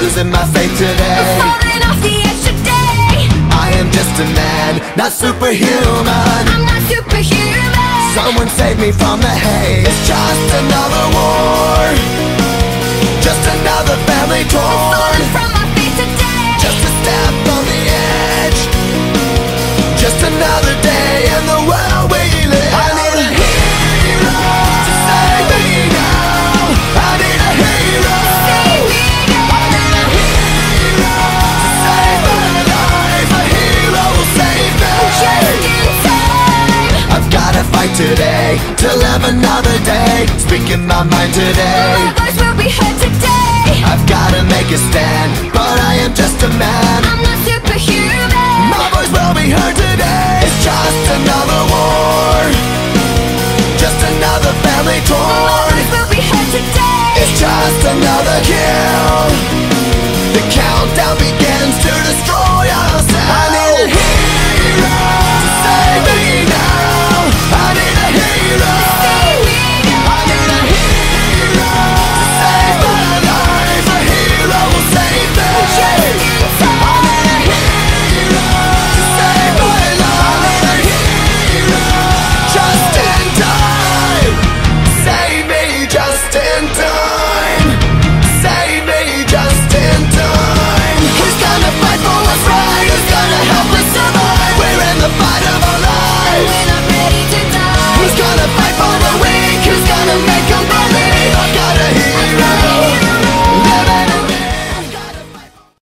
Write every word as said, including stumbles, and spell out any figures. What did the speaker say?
losing my faith today. I'm falling off the edge today. I am just a man, not superhuman. I'm not superhuman. Someone save me from the haze. It's just another war, just another family torn. I'm falling from my faith today. Just a step on the edge, just another day in the world we live. I need a hero to save me now. I need a hero. Save me now. I need a hero to save my life. A hero will save me. Just in time. I've gotta fight today to live another day. Speaking my mind today. My voice will be heard today. I've gotta make a stand, but I am just a man. I'm not superhuman. My voice will be heard today. It's just another war, just another family My torn. voice will be heard today. It's just another kill. The countdown begins to destroy us